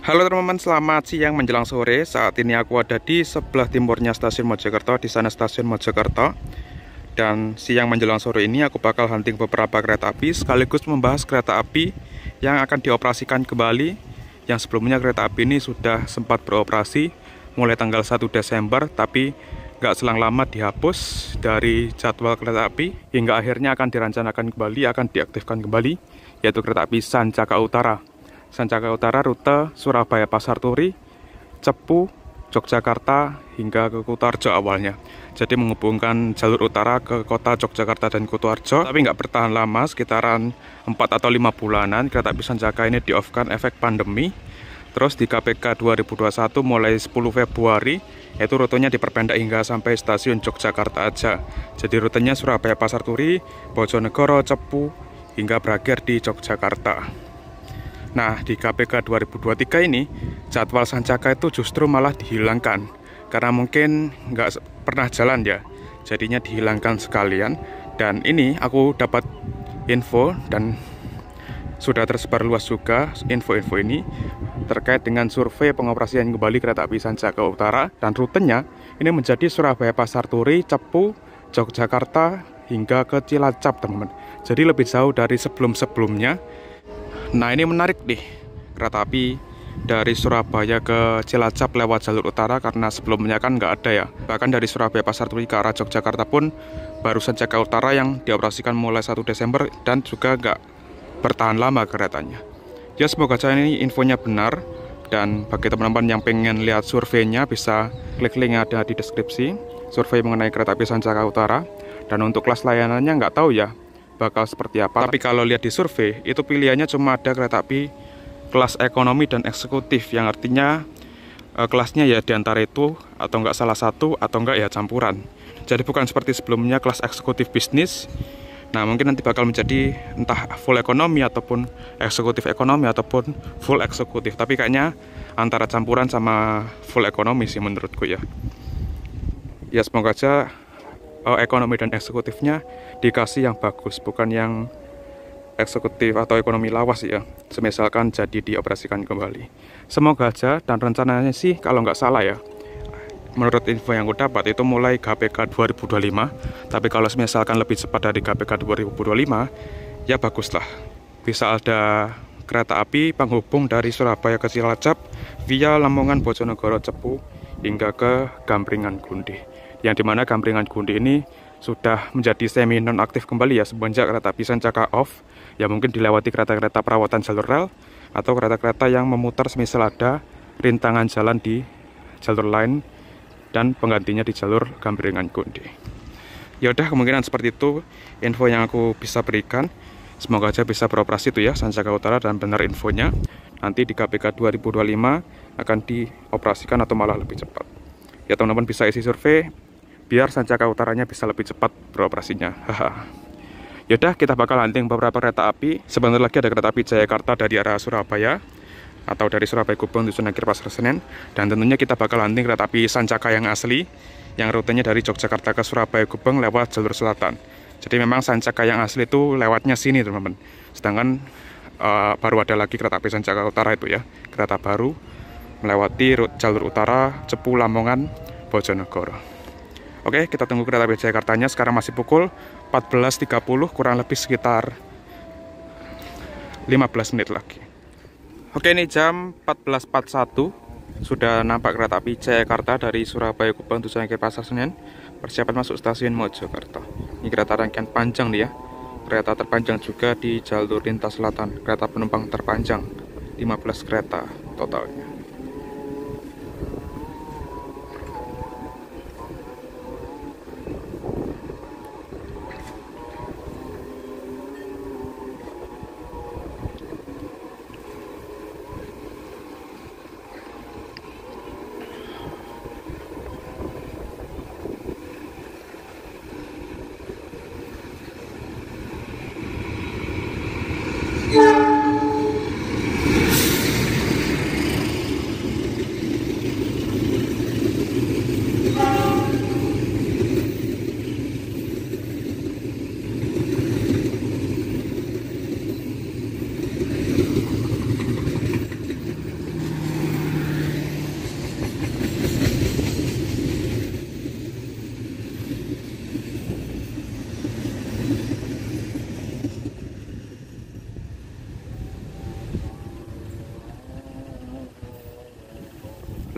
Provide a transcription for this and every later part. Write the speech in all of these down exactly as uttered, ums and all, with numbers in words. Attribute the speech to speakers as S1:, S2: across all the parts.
S1: Halo teman-teman, selamat siang menjelang sore. Saat ini aku ada di sebelah timurnya stasiun Mojokerto, di sana stasiun Mojokerto. Dan siang menjelang sore ini aku bakal hunting beberapa kereta api, sekaligus membahas kereta api yang akan dioperasikan kembali. Yang sebelumnya kereta api ini sudah sempat beroperasi mulai tanggal satu Desember, tapi nggak selang lama dihapus dari jadwal kereta api, hingga akhirnya akan direncanakan kembali, akan diaktifkan kembali, yaitu kereta api Sancaka Utara. Sancaka Utara rute Surabaya Pasar Turi, Cepu, Yogyakarta hingga ke Kutoarjo awalnya. Jadi menghubungkan jalur utara ke kota Yogyakarta dan Kutoarjo. Tapi nggak bertahan lama, sekitaran empat atau lima bulanan kereta api Sancaka ini di-off-kan efek pandemi. Terus di K P K dua ribu dua puluh satu mulai sepuluh Februari, yaitu rutenya diperpendek hingga sampai stasiun Yogyakarta aja. Jadi rutenya Surabaya Pasar Turi, Bojonegoro, Cepu hingga berakhir di Yogyakarta. Nah, di K P K dua ribu dua puluh tiga ini, jadwal Sancaka itu justru malah dihilangkan. Karena mungkin nggak pernah jalan ya, jadinya dihilangkan sekalian. Dan ini aku dapat info dan sudah tersebar luas juga info-info ini terkait dengan survei pengoperasian kembali kereta api Sancaka Utara. Dan rutenya ini menjadi Surabaya Pasar Turi, Cepu, Yogyakarta hingga ke Cilacap, teman-teman. Jadi lebih jauh dari sebelum-sebelumnya. Nah, ini menarik nih, kereta api dari Surabaya ke Cilacap lewat jalur utara, karena sebelumnya kan nggak ada ya. Bahkan dari Surabaya Pasar Turi ke arah Yogyakarta pun baru Sancaka Utara yang dioperasikan mulai satu Desember dan juga nggak bertahan lama keretanya. Ya, semoga saja ini infonya benar, dan bagi teman-teman yang pengen lihat surveinya bisa klik link yang ada di deskripsi, survei mengenai kereta api Sancaka Utara. Dan untuk kelas layanannya nggak tahu ya bakal seperti apa, tapi kalau lihat di survei itu pilihannya cuma ada kereta api kelas ekonomi dan eksekutif, yang artinya eh, kelasnya ya diantara itu, atau enggak salah satu, atau enggak ya campuran. Jadi bukan seperti sebelumnya kelas eksekutif bisnis. Nah, mungkin nanti bakal menjadi entah full ekonomi ataupun eksekutif ekonomi ataupun full eksekutif, tapi kayaknya antara campuran sama full ekonomi sih menurutku ya. Ya, semoga aja Uh, ekonomi dan eksekutifnya dikasih yang bagus, bukan yang eksekutif atau ekonomi lawas ya, semisalkan jadi dioperasikan kembali. Semoga aja, dan rencananya sih kalau nggak salah ya, menurut info yang aku dapat itu mulai K P K dua ribu dua puluh lima. Tapi kalau misalkan lebih cepat dari K P K dua ribu dua puluh lima, ya baguslah, bisa ada kereta api penghubung dari Surabaya ke Cilacap via Lamongan, Bojonegoro, Cepu hingga ke Gampringan Gundi. Yang dimana Gampringan Gundi ini sudah menjadi semi non-aktif kembali ya semenjak kereta api Sancaka off. Ya mungkin dilewati kereta-kereta perawatan jalur rel atau kereta-kereta yang memutar semisal ada rintangan jalan di jalur lain dan penggantinya di jalur Gampringan Gundi. Ya udah, kemungkinan seperti itu info yang aku bisa berikan. Semoga aja bisa beroperasi tuh ya Sancaka Utara, dan benar infonya. Nanti di K P K dua ribu dua puluh lima akan dioperasikan atau malah lebih cepat. Ya, teman-teman bisa isi survei biar Sancaka Utaranya bisa lebih cepat beroperasinya. Haha. Yaudah, kita bakal hunting beberapa kereta api. Sebentar lagi ada kereta api Jayakarta dari arah Surabaya, atau dari Surabaya Gubeng tujuan akhir Pasar Senen. Dan tentunya kita bakal hunting kereta api Sancaka yang asli, yang rutenya dari Yogyakarta ke Surabaya Gubeng lewat jalur selatan. Jadi memang Sancaka yang asli itu lewatnya sini, teman-teman. Sedangkan uh, baru ada lagi kereta api Sancaka Utara itu ya, kereta baru melewati jalur utara Cepu, Lamongan, Bojonegoro. Oke, kita tunggu kereta api Jayakartanya. Sekarang masih pukul empat belas tiga puluh, kurang lebih sekitar lima belas menit lagi. Oke, ini jam empat belas empat puluh satu. Sudah nampak kereta api Jayakarta dari Surabaya Gubeng tujuan akhir Pasar Senen, persiapan masuk stasiun Mojokerto. Ini kereta rangkaian panjang nih ya. Kereta terpanjang juga di jalur lintas selatan. Kereta penumpang terpanjang, lima belas kereta totalnya.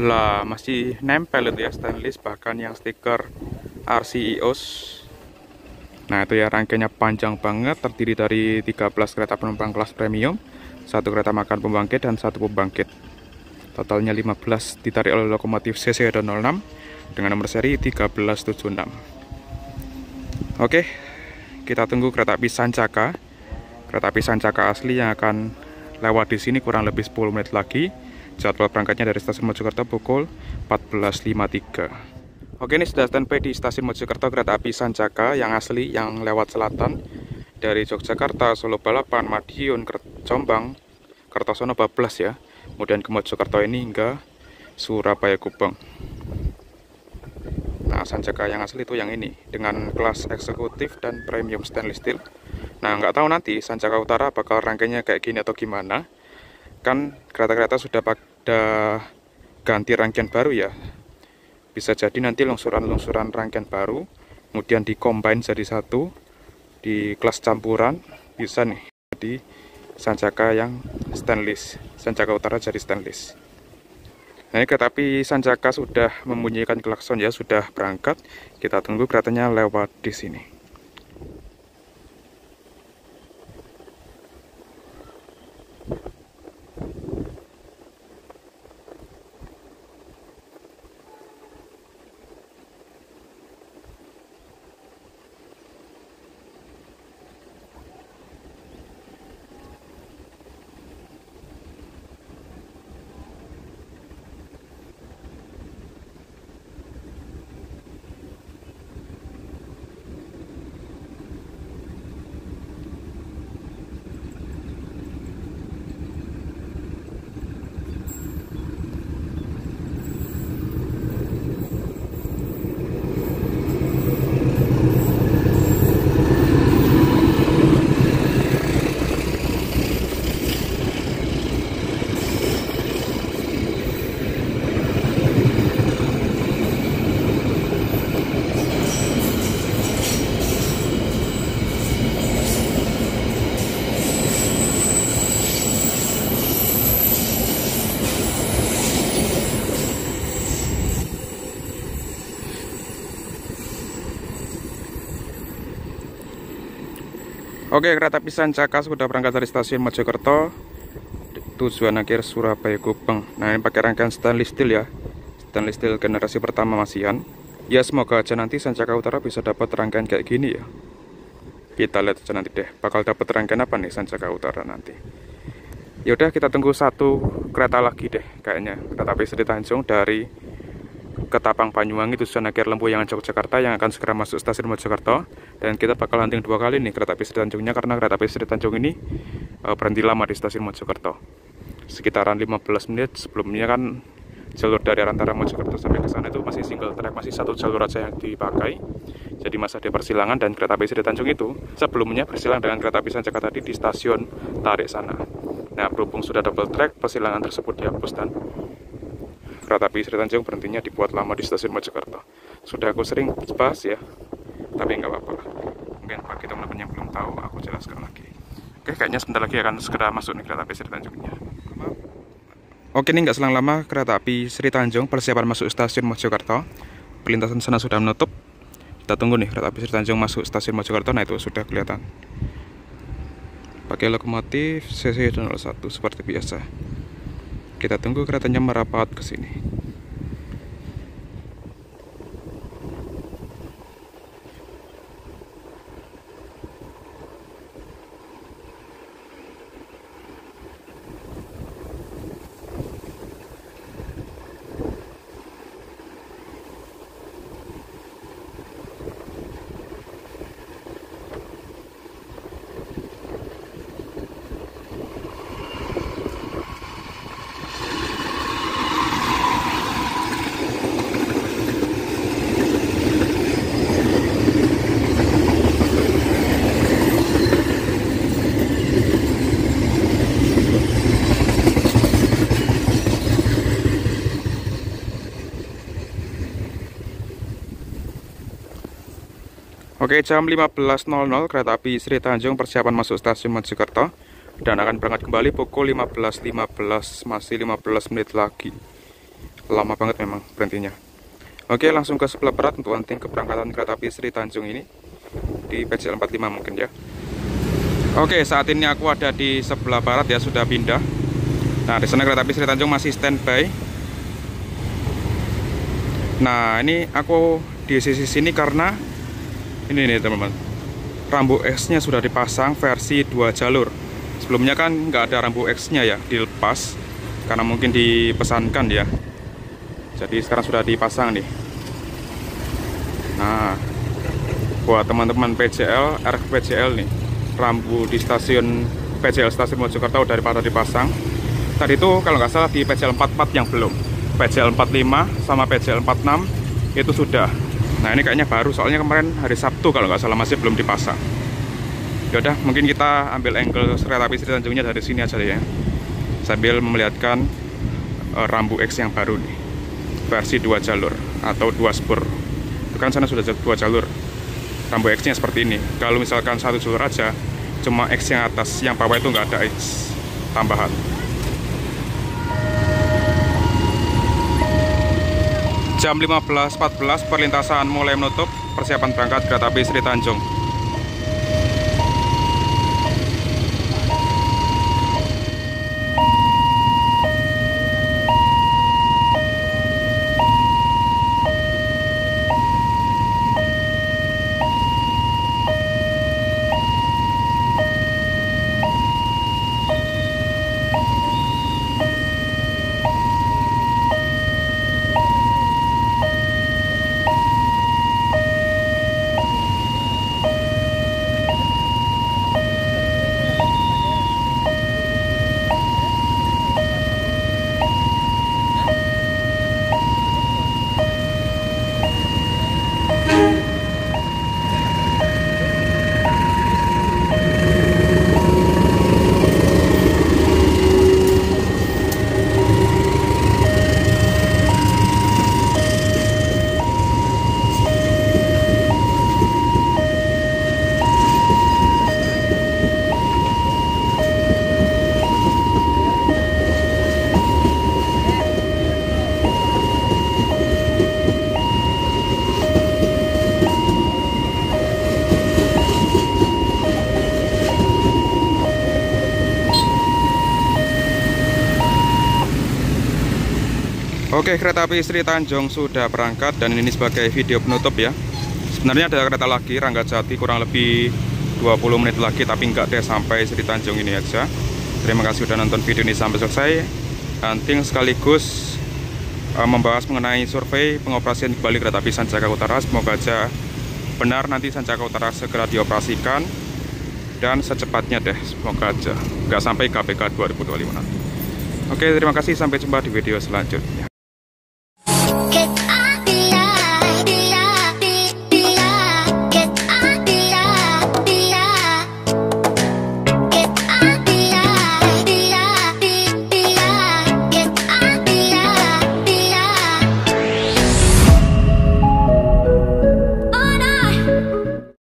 S1: Lah, masih nempel itu ya, stainless, bahkan yang stiker R C E O S. Nah, itu ya, rangkaiannya panjang banget, terdiri dari tiga belas kereta penumpang kelas premium, satu kereta makan pembangkit, dan satu pembangkit. Totalnya lima belas, ditarik oleh lokomotif C C nol enam dengan nomor seri tiga belas tujuh enam. Oke, kita tunggu kereta api Sancaka. Kereta api Sancaka asli yang akan lewat di sini kurang lebih sepuluh menit lagi. Jadwal berangkatnya dari stasiun Mojokerto pukul empat belas lima puluh tiga. Oke, ini sudah standby di stasiun Mojokerto kereta api Sancaka yang asli yang lewat selatan dari Yogyakarta, Solo Balapan, Madiun, Jombang, Kertosono, Bablas ya. Kemudian ke Mojokerto ini hingga Surabaya Gubeng. Nah, Sancaka yang asli itu yang ini dengan kelas eksekutif dan premium stainless steel. Nah, nggak tahu nanti Sancaka Utara bakal rangkainya kayak gini atau gimana. Kan kereta-kereta sudah pada ganti rangkaian baru ya. Bisa jadi nanti longsoran-longsoran rangkaian baru kemudian dikombine jadi satu di kelas campuran, bisa nih jadi Sancaka yang stainless, Sancaka Utara jadi stainless. Nah, ini kereta api Sancaka sudah membunyikan klakson ya, sudah berangkat. Kita tunggu keretanya lewat di sini. Oke, kereta api Sancaka sudah berangkat dari stasiun Mojokerto, tujuan akhir Surabaya Gubeng. Nah, ini pakai rangkaian stainless steel ya, stainless steel generasi pertama masihan. Ya, semoga aja nanti Sancaka Utara bisa dapat rangkaian kayak gini ya. Kita lihat aja nanti deh, bakal dapat rangkaian apa nih Sancaka Utara nanti. Yaudah, kita tunggu satu kereta lagi deh kayaknya, kereta api Sri Tanjung dari Ketapang Banyuwangi tujuan akhir Lempuyangan Yogyakarta yang akan segera masuk stasiun Mojokerto. Dan kita bakal hunting dua kali nih kereta api Sri Tanjungnya, karena kereta api Sri Tanjung ini e, berhenti lama di stasiun Mojokerto, sekitaran lima belas menit. Sebelumnya kan jalur dari antara Mojokerto sampai ke sana itu masih single track, masih satu jalur aja yang dipakai, jadi masa ada persilangan. Dan kereta api Sri Tanjung itu sebelumnya bersilang dengan kereta api Sancaka tadi di stasiun Tarik sana. Nah, berhubung sudah double track, persilangan tersebut dihapus dan kereta api Sri Tanjung berhentinya dibuat lama di stasiun Mojokerto. Sudah aku sering bahas ya, tapi nggak apa-apa lah. Mungkin bagi teman-teman yang belum tahu, aku jelaskan lagi. Oke, kayaknya sebentar lagi akan segera masuk nih kereta api Sri Tanjungnya. Oke, ini nggak selang lama kereta api Sri Tanjung persiapan masuk stasiun Mojokerto. Perlintasan sana sudah menutup. Kita tunggu nih kereta api Sri Tanjung masuk stasiun Mojokerto. Nah, itu sudah kelihatan. Pakai lokomotif C C nol satu seperti biasa. Kita tunggu keretanya merapat ke sini. Oke, jam lima belas nol nol kereta api Sri Tanjung persiapan masuk stasiun Mojokerto dan akan berangkat kembali pukul lima belas lima belas, masih lima belas menit lagi. lama banget memang berhentinya. Oke, langsung ke sebelah barat untuk hunting keberangkatan kereta api Sri Tanjung ini di P J L empat puluh lima mungkin ya. Oke, saat ini aku ada di sebelah barat ya, sudah pindah. Nah, di sana kereta api Sri Tanjung masih standby. Nah, ini aku di sisi sini karena ini nih teman-teman, rambu X-nya sudah dipasang versi dua jalur. Sebelumnya kan nggak ada rambu X-nya ya, dilepas karena mungkin dipesankan ya. Jadi sekarang sudah dipasang nih. Nah, buat teman-teman P J L, R P J L nih, rambu di stasiun P J L stasiun Mojokerto daripada dipasang. Tadi itu kalau nggak salah di P J L empat puluh empat yang belum. P J L empat puluh lima sama P J L empat puluh enam itu sudah. Nah, ini kayaknya baru, soalnya kemarin hari Sabtu kalau nggak salah masih belum dipasang. Yaudah, mungkin kita ambil angle kereta api Sri Tanjungnya dari sini aja ya, sambil melihatkan uh, rambu X yang baru nih, versi dua jalur atau dua spur. Itu kan sana sudah dua jalur. Rambu X-nya seperti ini. Kalau misalkan satu jalur aja, cuma X yang atas, yang bawah itu nggak ada X tambahan. Jam lima belas empat belas perlintasan mulai menutup, persiapan berangkat kereta api Sri Tanjung. Oke, kereta api Sri Tanjung sudah berangkat dan ini sebagai video penutup ya. Sebenarnya ada kereta lagi Ranggajati kurang lebih dua puluh menit lagi, tapi enggak deh, sampai Sri Tanjung ini aja. Terima kasih sudah nonton video ini sampai selesai. Hunting sekaligus uh, membahas mengenai survei pengoperasian kembali kereta api Sanjaka Utara. Semoga aja benar nanti Sanjaka Utara segera dioperasikan dan secepatnya deh, semoga aja nggak sampai K P K dua ribu dua puluh lima nanti. Oke, terima kasih, sampai jumpa di video selanjutnya.